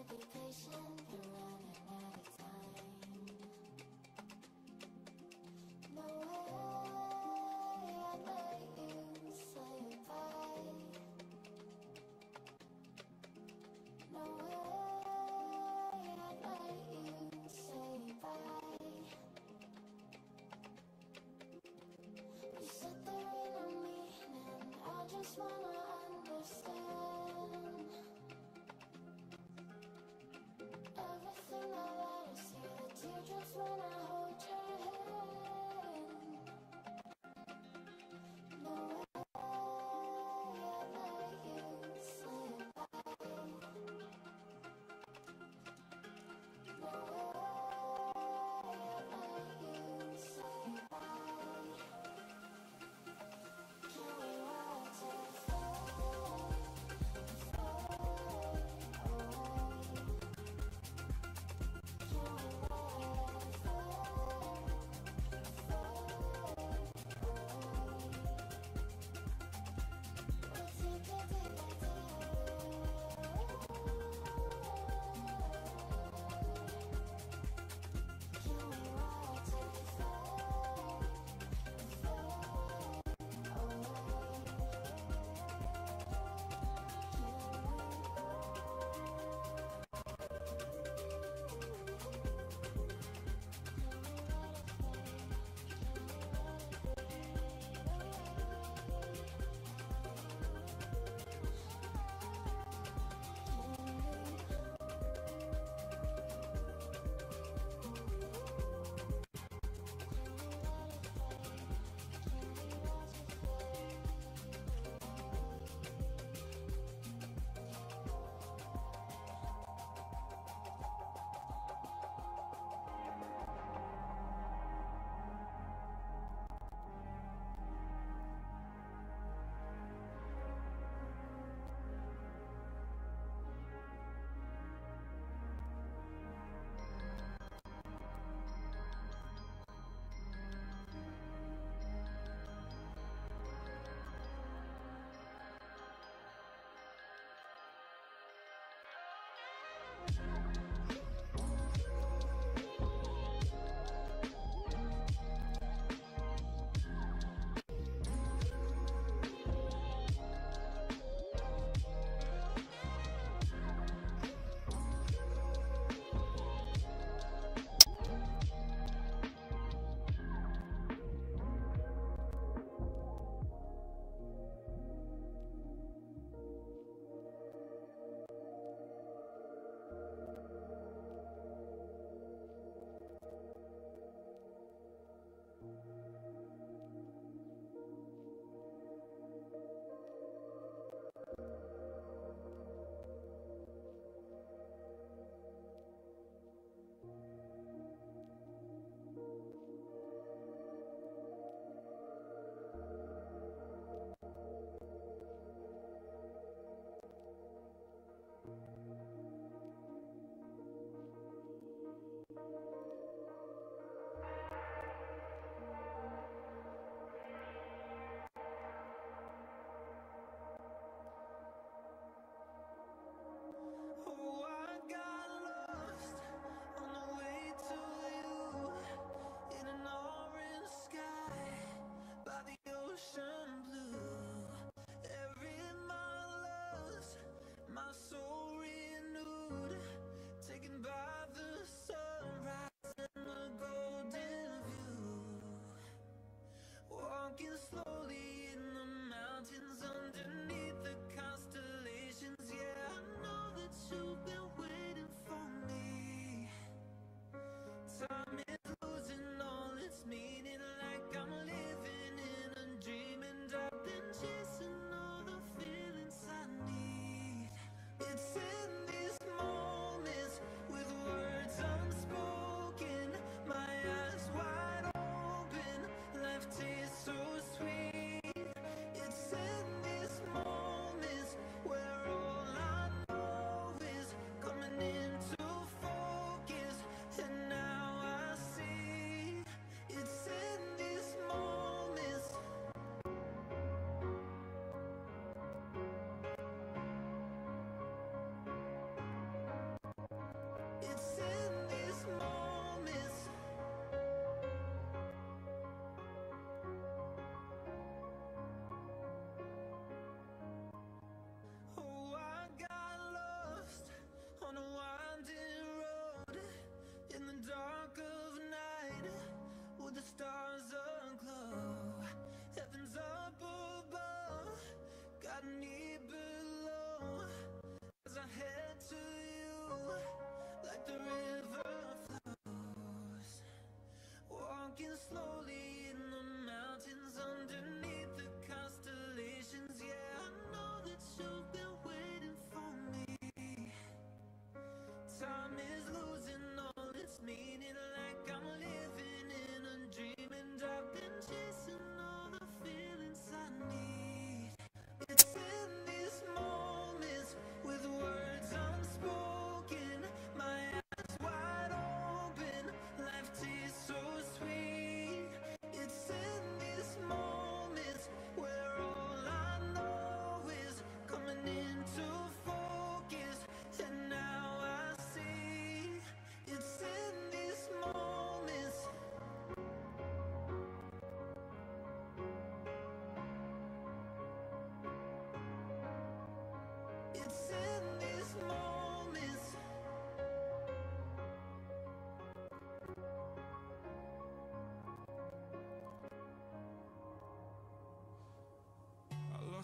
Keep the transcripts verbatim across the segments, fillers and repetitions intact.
be patient, we're running out of time. No way I'd let you say goodbye. No way I'd let you say bye. You said there ain't no meaning, I just wanna understand everything that I see, the teardrops when I hold your hand. No way I'd let you say bye. No way I'd let you say bye. Can we watch it fade, fade away? Can we let it fade?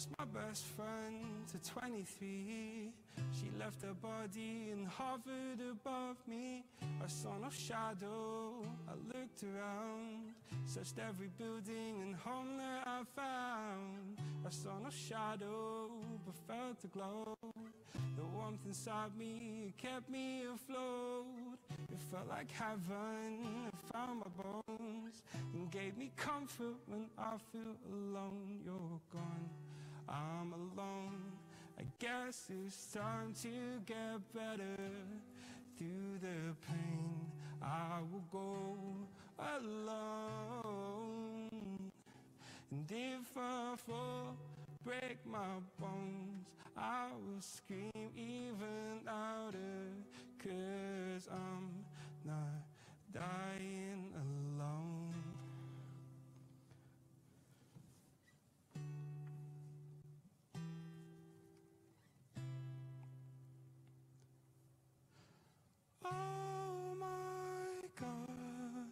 lost my best friend to twenty-three. She left her body and hovered above me. I saw no shadow, I looked around, searched every building and home that I found. I saw no shadow, but felt the glow. The warmth inside me kept me afloat. It felt like heaven, it found my bones and gave me comfort when I feel alone. You're gone, I'm alone. I guess it's time to get better. Through the pain, I will go alone. And if I fall, break my bones, I will scream even louder, 'cause I'm not dying alone. Oh my God,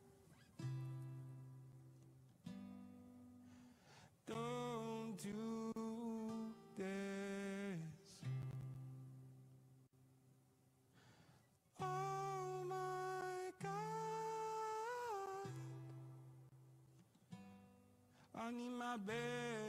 don't do this. Oh my God, I need my bed.